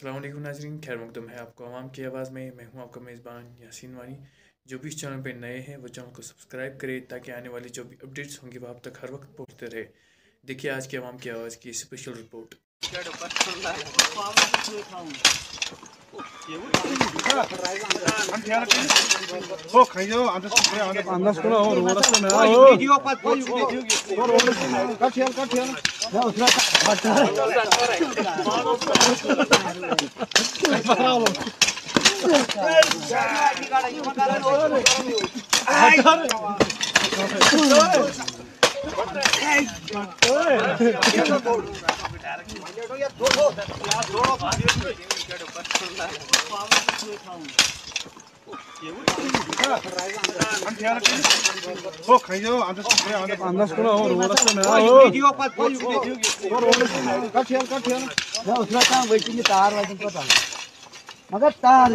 अस्सलाम वालेकुम नाज़रीन, खैर मकदम है आपको आवाम की आवाज़ में। मैं हूं आपका मेज़बान यासीन वानी। जो भी इस चैनल पे नए हैं वो चैनल को सब्सक्राइब करें ताकि आने वाली जो भी अपडेट्स होंगी वो आप तक हर वक्त पहुंचते रहे। देखिए आज की आवाम की आवाज़ की स्पेशल रिपोर्ट। मगर तार